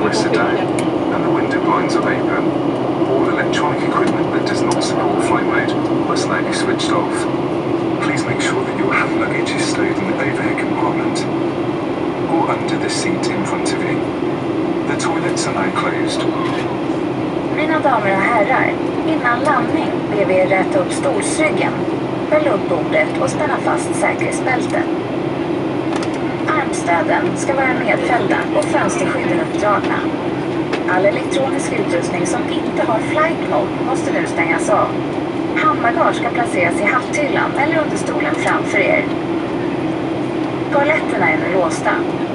twice a day, and the window blinds are open. All electronic equipment that does not support flight mode must now be switched off. Please make sure that your hand luggage is stowed in the overhead compartment or under the seat in front of you. The toilets are now closed. Mina damer och herrar, innan landning ber vi er rätta upp stolsryggen, fälla upp bordet och spänna fast säkerhetsbältet. Armstöden ska vara nedfällda och fönsterskydden uppdragna. All elektronisk utrustning som inte har flight mode måste nu stängas av. Handbagage ska placeras i hatthyllan eller under stolen framför er. Toaletterna är nu låsta.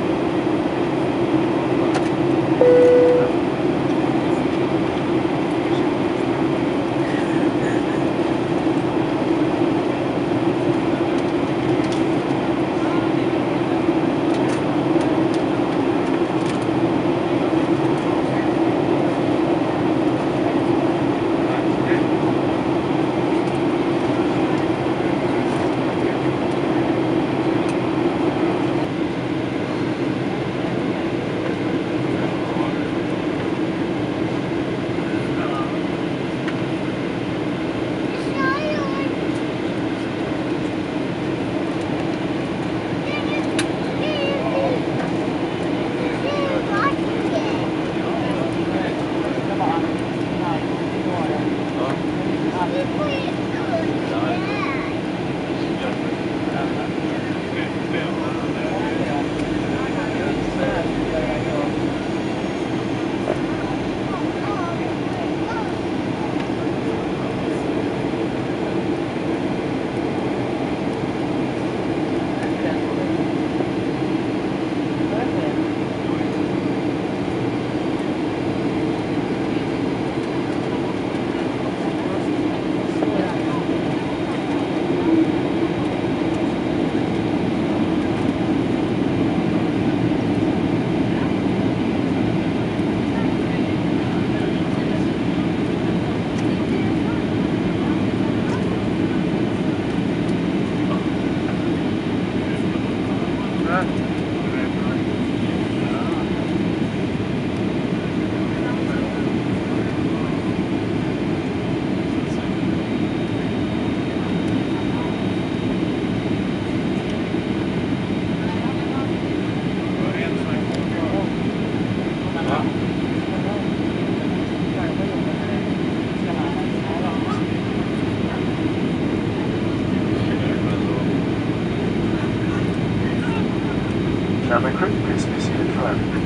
Cabin crew, please be seated for landing.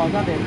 skadad det.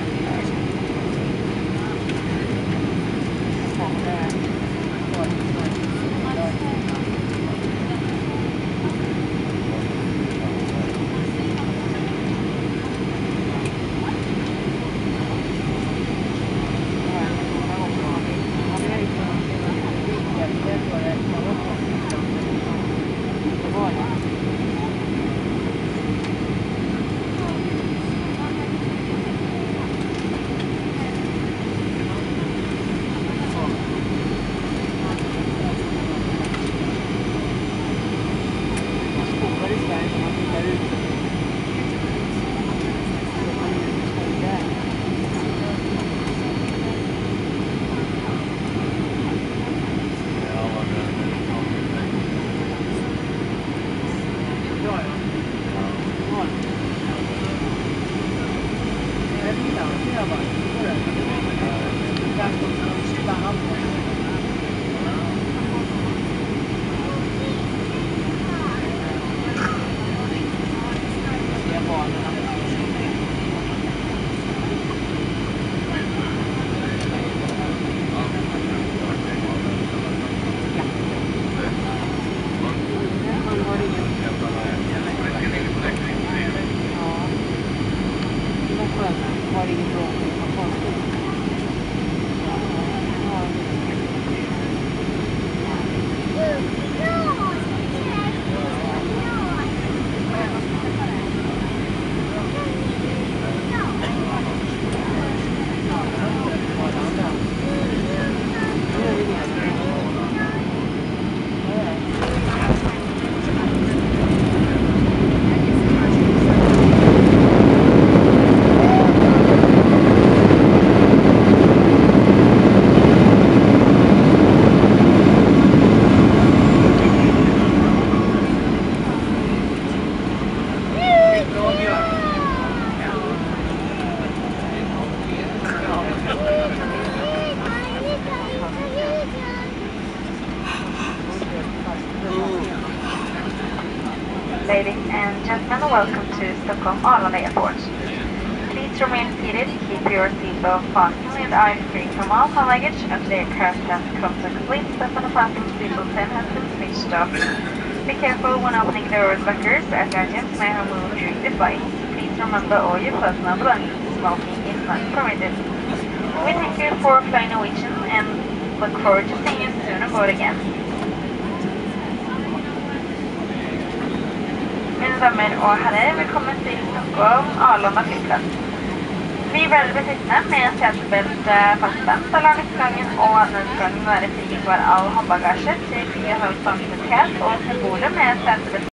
Ladies and gentlemen, welcome to Stockholm Arlanda Airport. Please remain seated, keep your seatbelt fastened with eyes free from all hand luggage until the aircraft has come to a complete stop and the fasten seatbelt pin has been switched off. Be careful when opening the doors buckers as engines may have moved during the flight. Please remember all your personal belongings. Smoking is not permitted. We thank you for flying Norwegian and look forward to seeing you soon aboard again. Mina damer och herrar, välkommen till Stockholm Arlanda flygplats. Vi är väl besittna med sätesbälte fastspänt alarmutgången och nödutgången när det flyget var all handbagage till 4,5 ton och till bordet med sätesbälte